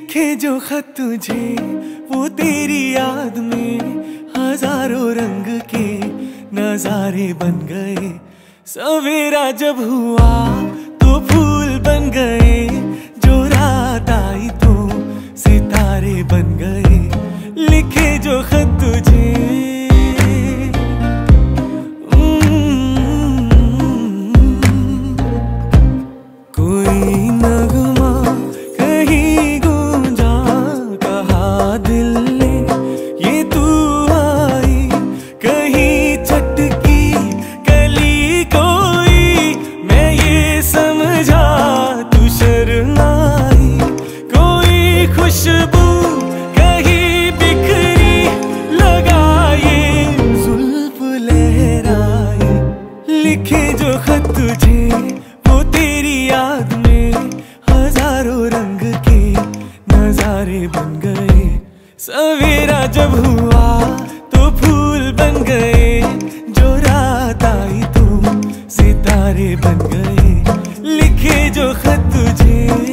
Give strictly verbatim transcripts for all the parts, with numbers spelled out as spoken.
लिखे जो खत तुझे वो तेरी याद में हजारों रंग के नजारे बन गए। सवेरा जब हुआ तो फूल बन गए, जो रात आई तो सितारे बन गए। लिखे जो खत तुझे कोई नगमा कहीं गूंजा, कहा दिल ने ये तू आई। कहीं चटकी कली कोई, मैं ये समझा तू शर्माई। कोई खुशबू कहीं बिखरी, लगा ये जुल्फ लहराई। लिखे जो खत तुझे वो तेरी याद में हजारों रंग के नजारे बन गए। सवेरा जब हुआ तो फूल बन गए, जो रात आई तो सितारे बन गए। लिखे जो खत तुझे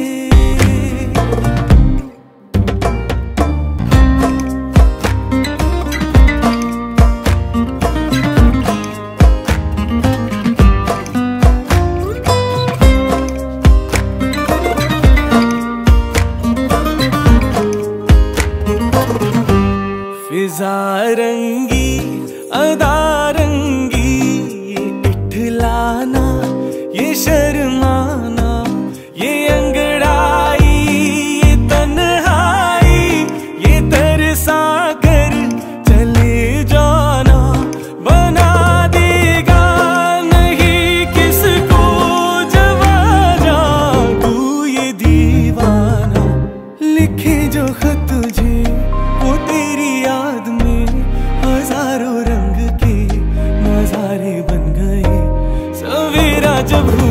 फिजा रंगी अदा रंगी, ये इठलाना ये शर्माना, ये अंगड़ाई ये तन्हाई, ये तरसा कर चले जाना बना देगा नहीं किसको जवाना तू ये दीवाना। लिखे जो खत तुझे वो तेरी याद में हजारों रंग के नजारे बन गए। सवेरा जब